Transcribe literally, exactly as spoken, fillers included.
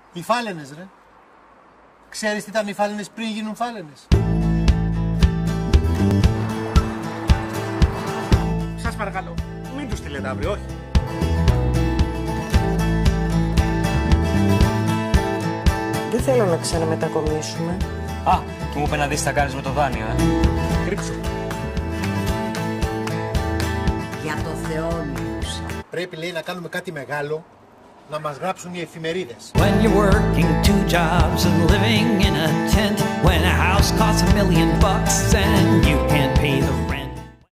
Οι φάλαινες, ρε. Ξέρεις τι ήταν οι φάλαινες πριν γίνουν φάλαινες? Σας παρακαλώ, μην τους στείλετε αύριο, όχι. Δεν θέλω να ξαναμετακομίσουμε. Α, και μου είπε να δεις τι θα κάνεις με το δάνειο, ε. Κρύψου. Για το Θεό μιλούσα. Πρέπει, λέει, να κάνουμε κάτι μεγάλο, να μας γράψουν οι εφημερίδες. When you're working two jobs and living in a tent, when a house costs a million bucks and you can't pay the rent.